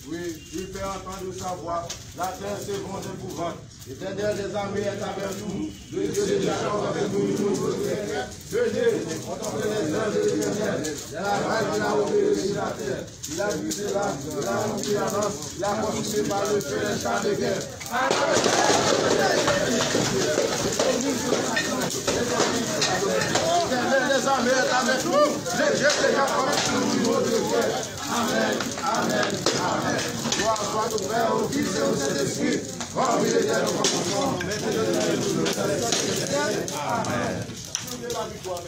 Oui, il fait entendre sa voix. La terre s'ébranle d'épouvante. L'Éternel des armées est avec nous. Le Dieu de Jacob avec nous. Venez, contemplez les œuvres de l'Éternel. Il a ôté la terre. Il a brisé l'âme. Il a rempli la lance. Il a construit par le feu les chars de guerre. L'Éternel des armées est avec nous. Le Dieu de Jacob est nous. Amen. Amen. Amen. Gloire soit au Père, au Fils et au Saint-Esprit. Comme il était au commencement, maintenant et toujours. Amen. La victoire,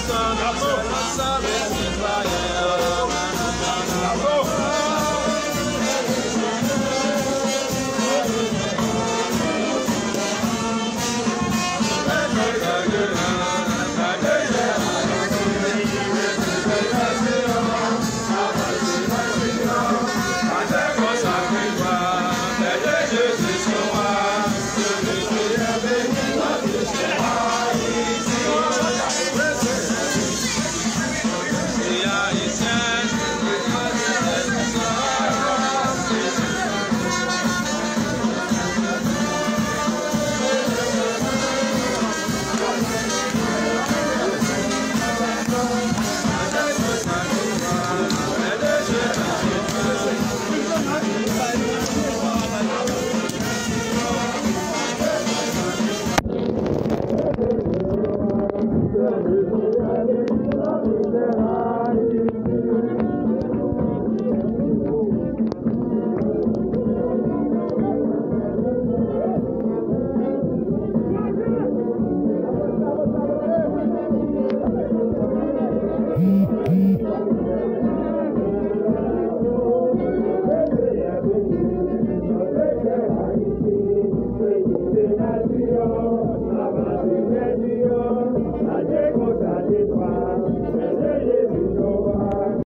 Adieu,